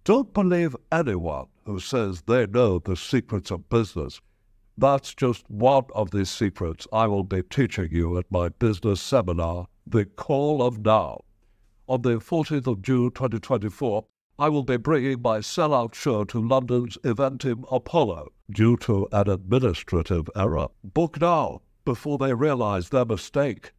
Don't believe anyone who says they know the secrets of business. That's just one of the secrets I will be teaching you at my business seminar, The Call of Now. On the 14th of June 2024, I will be bringing my sellout show to London's Eventim Apollo due to an administrative error. Book now before they realize their mistake.